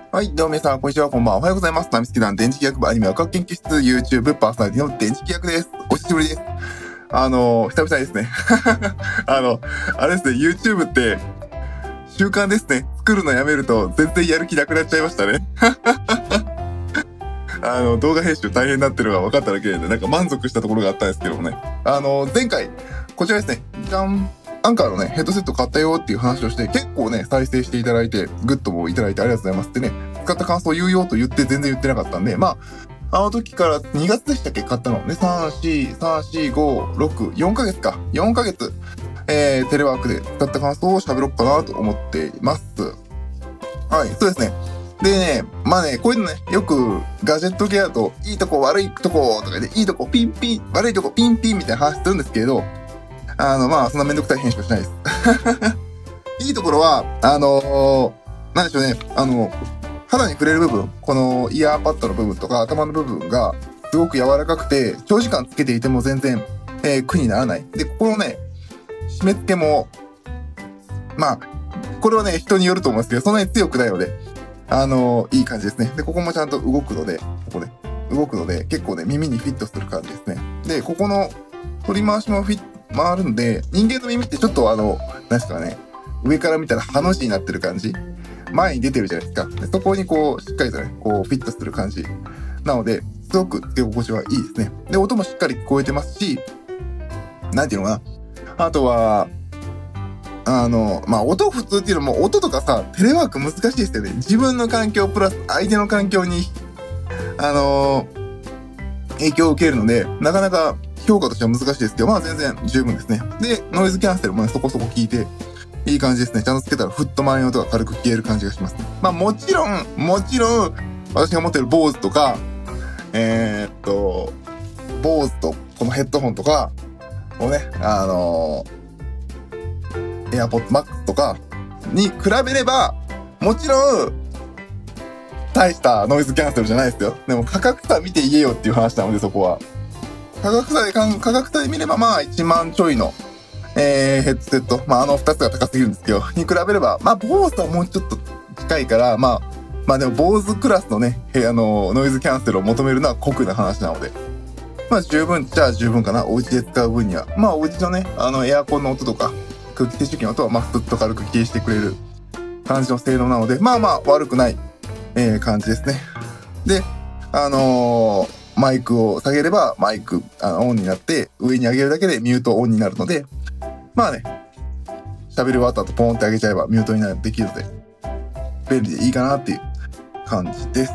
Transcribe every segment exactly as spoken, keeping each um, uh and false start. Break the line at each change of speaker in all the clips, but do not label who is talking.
はい、どうも皆さん、こんにちは、こんばんは。おはようございます。ナミスケ団電磁気学部アニメワクワク研究室 YouTube パーソナリティの電磁気学です。お久しぶりです。あのー、久々ですね。あの、あれですね、YouTube って、習慣ですね。作るのやめると全然やる気なくなっちゃいましたね。あの、動画編集大変になってるのが分かっただけで、なんか満足したところがあったんですけどもね。あのー、前回、こちらですね、じゃん。アンカーのね、ヘッドセット買ったよっていう話をして、結構ね、再生していただいて、グッドもいただいてありがとうございますってね、使った感想を言うよと言って全然言ってなかったんで、まあ、あの時からにがつでしたっけ買ったのね、さん、よん、さん、よん、ご、ろく、よんかげつか。よんかげつ、えー、テレワークで使った感想を喋ろうかなと思っています。はい、そうですね。でね、まあね、こういうのね、よくガジェット系だと、いいとこ悪いとことかで、いいとこピンピン、悪いとこピンピンみたいな話するんですけれど、あの、まあ、そんなめんどくさい編集はしないです。いいところは、あのー、なんでしょうね、あの、肌に触れる部分、このイヤーパッドの部分とか頭の部分が、すごく柔らかくて、長時間つけていても全然、えー、苦にならない。で、ここのね、締め付けも、まあ、これはね、人によると思うんですけど、そんなに強くないので、あのー、いい感じですね。で、ここもちゃんと動くので、ここで、動くので、結構ね、耳にフィットする感じですね。で、ここの取り回しもフィット、回るんで、人間の耳ってちょっとあの、何ですかね、上から見たらハの字になってる感じ。前に出てるじゃないですか。でそこにこう、しっかりとね、こう、フィットする感じ。なので、すごくつけ心地はいいですね。で、音もしっかり聞こえてますし、なんていうのかな。あとは、あの、まあ、音普通っていうのも、音とかさ、テレワーク難しいですよね。自分の環境プラス相手の環境に、あのー、影響を受けるので、なかなか、評価としては難しいですけど、まあ全然十分ですね。で、ノイズキャンセルもね、そこそこ効いて、いい感じですね。ちゃんとつけたらフット周りの音が軽く消える感じがしますね。まあもちろん、もちろん、私が持ってる ボーズ とか、えー、っと、ボーズ とこのヘッドホンとか、をね、あのー、AirPods Max とかに比べれば、もちろん、大したノイズキャンセルじゃないですよ。でも価格差見て言えよっていう話なので、そこは。価格差でかん、価格差で見ればまあいちまんちょいの、えー、ヘッドセット。まああのふたつが高すぎるんですけど、に比べれば、まあボーズはもうちょっと近いから、まあ、まあでもボーズクラスのね、あの、ノイズキャンセルを求めるのは酷な話なので、まあ十分っちゃ十分かな。お家で使う分には。まあお家のね、あのエアコンの音とか、空気清浄機の音はまあスッと軽く消してくれる感じの性能なので、まあまあ悪くない、えー、感じですね。で、あのー、マイクを下げればマイクあのオンになって上に上げるだけでミュートオンになるので、まあね、喋り終わった後ポンって上げちゃえばミュートになるできるので便利でいいかなっていう感じです。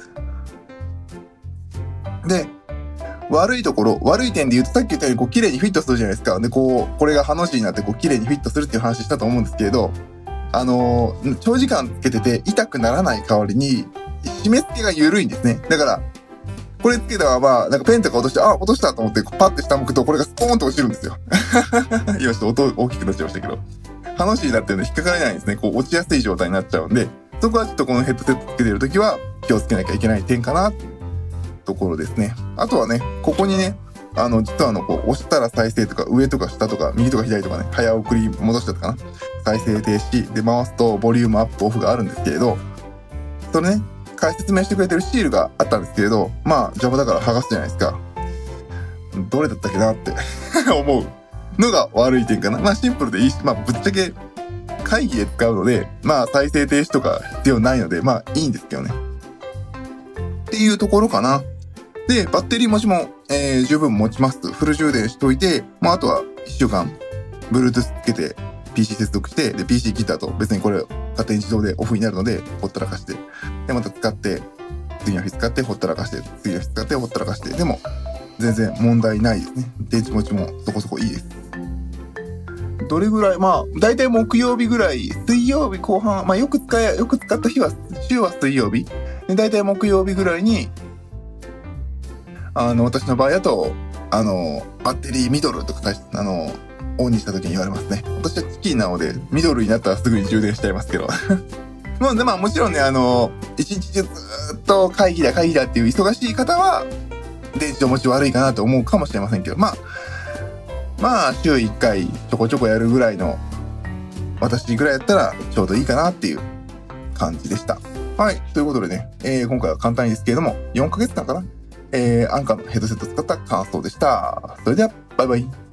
で、悪いところ、悪い点で言うとさっき言ったようにこう綺麗にフィットするじゃないですか。で、こう、これがハの字になってこう綺麗にフィットするっていう話したと思うんですけれど、あのー、長時間つけてて痛くならない代わりに締め付けが緩いんですね。だから、これつけたらまあ、なんかペンとか落として、あ、落としたと思ってパッて下向くと、これがスポーンと落ちるんですよ。今ちょっと音大きくなっちゃいましたけど。ハの字になってるんで引っかからないんですね。こう落ちやすい状態になっちゃうんで、そこはちょっとこのヘッドセットつけてるときは気をつけなきゃいけない点かな、ところですね。あとはね、ここにね、あの、実はあの、こう、押したら再生とか、上とか下とか、右とか左とかね、早送り戻したとかな。再生停止で回すと、ボリュームアップオフがあるんですけれど、それね、解説明してくれてるシールがあったんですけれど、まあ邪魔だから剥がすじゃないですか。どれだったっけなって思うのが悪い点かな。まあシンプルでいいし、まあぶっちゃけ会議で使うので、まあ再生停止とか必要ないので、まあいいんですけどね。っていうところかな。で、バッテリー持ちも、えー、十分持ちます。フル充電しといて、まああとはいっしゅうかん、Bluetooth つけて ピーシー 接続して、で ピーシー 切った後、別にこれ勝手に自動でオフになるので、ほったらかして、で、また使って、次の日使って、ほったらかして、次の日使って、ほったらかして、でも、全然問題ないですね。電池持ちもそこそこいいです。どれぐらい、まあ、だいたい木曜日ぐらい、水曜日後半、まあよく使え、よく使った日は、週は水曜日。で、だいたい木曜日ぐらいに、あの、私の場合だと、あの、バッテリーミドルとか、あの、オンにした時に言われますね。私はチキンなので、ミドルになったらすぐに充電しちゃいますけど。もう、まあもちろんね、あの、一日中ずっと会議だ会議だっていう忙しい方は、電池の持ち悪いかなと思うかもしれませんけど、まあ、まあ、週いっかいちょこちょこやるぐらいの、私ぐらいやったらちょうどいいかなっていう感じでした。 はい。ということでね、えー、今回は簡単にですけれども、よんかげつかんかな、えー、アンカーのヘッドセットを使った感想でした。それでは、バイバイ。